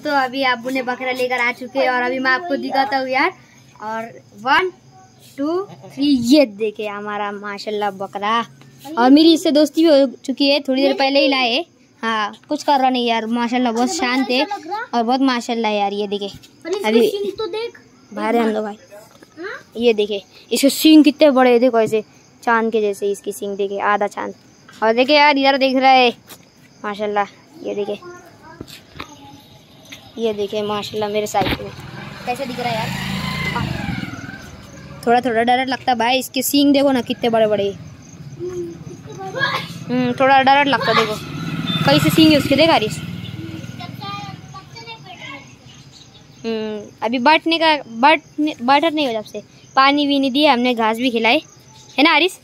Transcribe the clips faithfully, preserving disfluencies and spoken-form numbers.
दोस्तों अभी अब्बू ने बकरा लेकर आ चुके हैं और अभी मैं आपको दिखाता हूँ यार। और वन टू थ्री, ये देखे हमारा माशाल्लाह बकरा। और मेरी इससे दोस्ती भी हो चुकी है, थोड़ी देर पहले ही लाए। हाँ कुछ कर रहा नहीं यार, माशाल्लाह बहुत शांत है और बहुत माशाल्लाह यार। ये देखे अभी तो देख बाहर हम लोग भाई, ये देखे इसके सींग कितने बड़े, देखो ऐसे चांद के जैसे इसकी सींग देखे, आधा चांद। और देखे यार इधर दिख रहा है माशाल्लाह, ये देखे ये देखे माशाल्लाह मेरे साइड में कैसे दिख रहा है यार। थोड़ा थोड़ा डर लगता भाई, इसके सींग देखो ना कितने बड़े बड़े। हम्म थोड़ा डर लगता, देखो कहीं से सींग है उसके, देखा रिस। हम्म अभी बैठने का बैठ बैठर नहीं हो, जब से पानी भी नहीं दिया हमने, घास भी खिलाए है ना आरिस।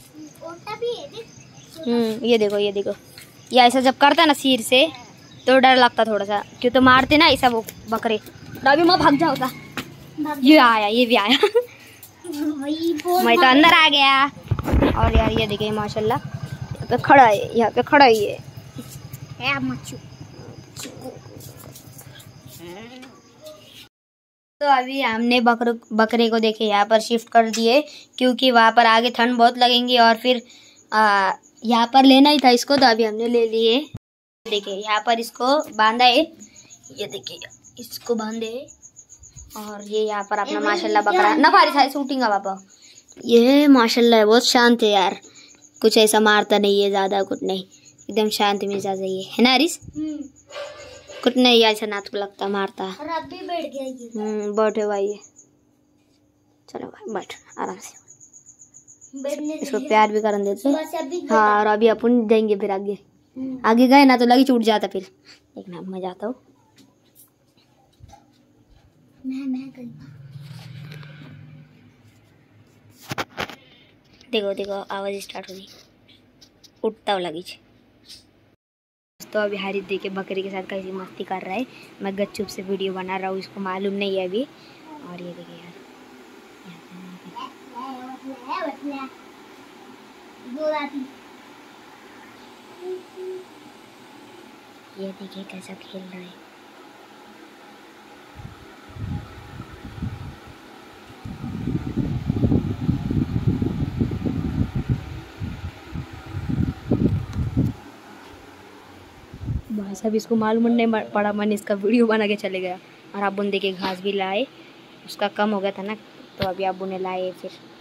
हम्म ये देखो ये देखो, ये ऐसा जब करता ना सिर से तो डर लगता थोड़ा सा, क्यों तो मारते ना ऐसा वो बकरे। अभी मैं भाग जाऊँगा, ये आया ये भी आया मैं तो अंदर आ गया। और यार ये देखिए माशाल्लाह यहाँ पे खड़ा है, यहाँ पे खड़ा ही है। तो अभी हमने बकरे बकरे को देखे यहाँ पर शिफ्ट कर दिए, क्योंकि वहाँ पर आगे ठंड बहुत लगेंगी और फिर आ, यहाँ पर लेना ही था इसको, तो अभी हमने ले लिए। देखिए यहाँ पर इसको बांधा है, ये देखिए इसको बांधे। और ये यहाँ पर अपना माशाल्लाह बकरा नफारी था शूटिंग का पापा, ये माशाल्लाह बहुत शांत है यार, कुछ ऐसा मारता नहीं है ज्यादा, कुछ नहीं, एकदम शांत मिजाज है ये, है ना हरीश। कुछ नहीं ऐसा ना तो लगता मारता। और अब भी बैठ गया ये। हम्म बैठे भाई, चलो भाई बैठ आराम से, इसको प्यार भी कर देते। हाँ और अभी अपन देंगे फिर आगे, आगे गए ना तो लगी छूट जाता फिर। देखना मैं जाता हूँ, देखो देखो आवाज स्टार्ट होगी, उठता हुआ लगी। तो अभी हारिस देखे बकरी के साथ कैसी मस्ती कर रहा है, मैं गपचुप से वीडियो बना रहा हूँ, इसको मालूम नहीं है अभी। और ये देखिए यार ये देखिए कैसा खेल रहा है। भाई साहब इसको मालूम नहीं पड़ा, मैंने इसका वीडियो बना के चले गया। और अब उन देखे घास भी लाए, उसका कम हो गया था ना, तो अभी अब उन्हें लाए फिर।